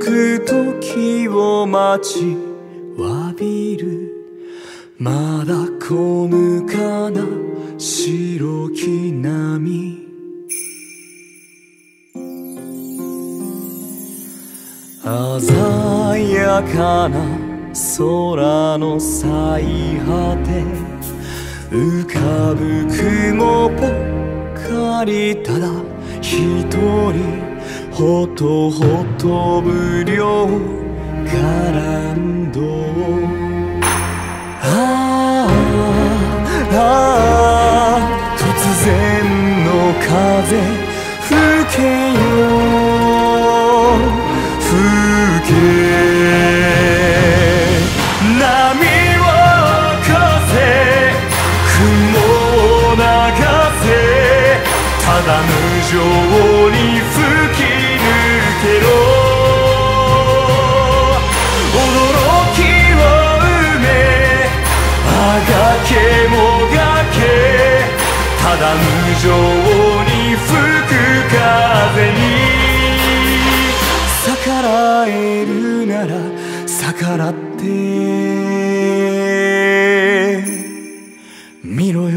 く時を待ちわびる。まだこぬかな白き波。鮮やかな空の最果て、浮かぶ雲ばかり、ただ一人ほとほと無料ガランド。ああ突然の風吹けよ吹け。波を起こせ雲を流せ、ただ無情に吹き抜けろ。驚きを埋めあがけもがけ、ただ無情に吹く風に逆らえるなら逆らってみろよ。